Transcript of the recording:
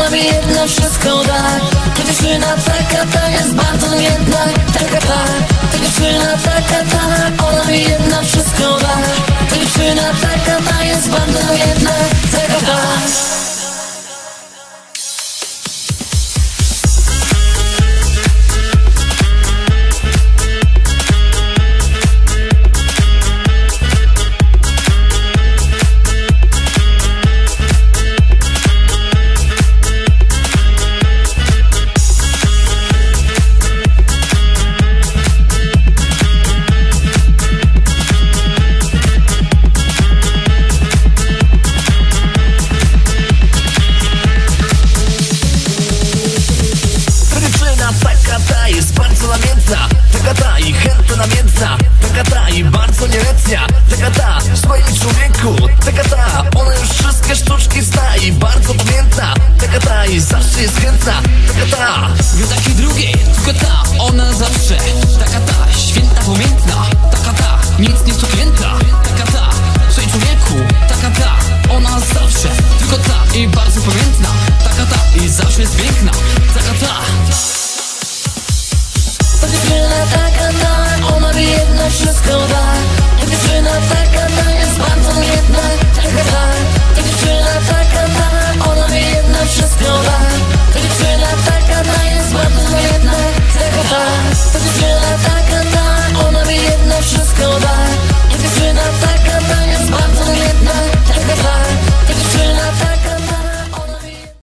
ona mi jedna wszystko da. Ta dziewczyna taka, ta jest bardzo jedna. Taka ta, ta dziewczyna taka, ta, ona mi jedna wszystko da. Ta dziewczyna taka, ta jest bardzo jedna. Taka ta. Jest bardzo namiętna, taka ta i chętna namiętna, taka ta i bardzo nieletnia, taka ta w swoim człowieku, taka ta, ona już wszystkie sztuczki zna i bardzo pamiętna, taka ta i zawsze jest chętna, taka ta. Nie takiej drugiej, tylko ta, ona zawsze, taka ta, święta pamiętna, taka ta, nic nie stupięta, taka ta, w swoim człowieku, taka ta, ona zawsze, tylko ta i bardzo pamiętna, taka ta i zawsze jest piękna, taka ta. Ta dziewczyna taka, ta, ona mi jedna wszystko da. Ta dziewczyna taka,